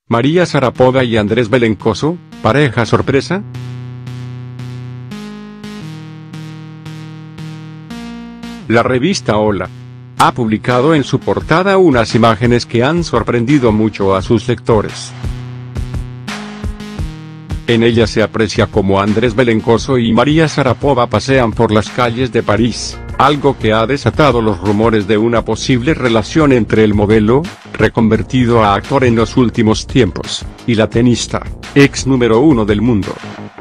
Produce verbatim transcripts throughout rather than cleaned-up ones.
María Sharapova y Andrés Belencoso, ¿pareja sorpresa? La revista Hola ha publicado en su portada unas imágenes que han sorprendido mucho a sus lectores. En ellas se aprecia cómo Andrés Belencoso y María Sharapova pasean por las calles de París, algo que ha desatado los rumores de una posible relación entre el modelo, reconvertido a actor en los últimos tiempos, y la tenista, ex número uno del mundo.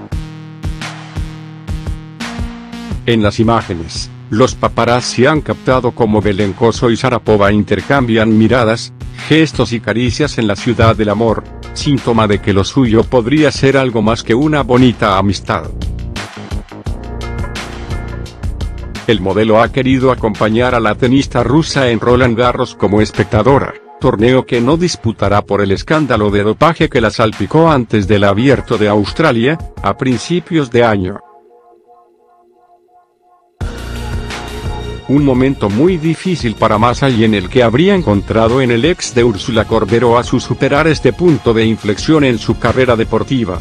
En las imágenes, los paparazzi han captado cómo Belencoso y Sharapova intercambian miradas, gestos y caricias en la ciudad del amor, síntoma de que lo suyo podría ser algo más que una bonita amistad. El modelo ha querido acompañar a la tenista rusa en Roland Garros como espectadora, torneo que no disputará por el escándalo de dopaje que la salpicó antes del Abierto de Australia, a principios de año. Un momento muy difícil para Massa y en el que habría encontrado en el ex de Úrsula Corberó su superar este punto de inflexión en su carrera deportiva.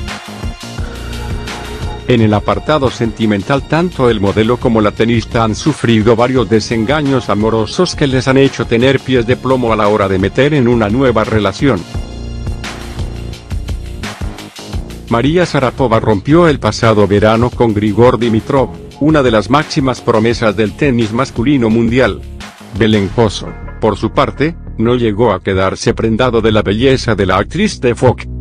En el apartado sentimental tanto el modelo como la tenista han sufrido varios desengaños amorosos que les han hecho tener pies de plomo a la hora de meter en una nueva relación. María Sharapova rompió el pasado verano con Grigor Dimitrov, una de las máximas promesas del tenis masculino mundial. Belencoso, por su parte, no llegó a quedarse prendado de la belleza de la actriz de Fox.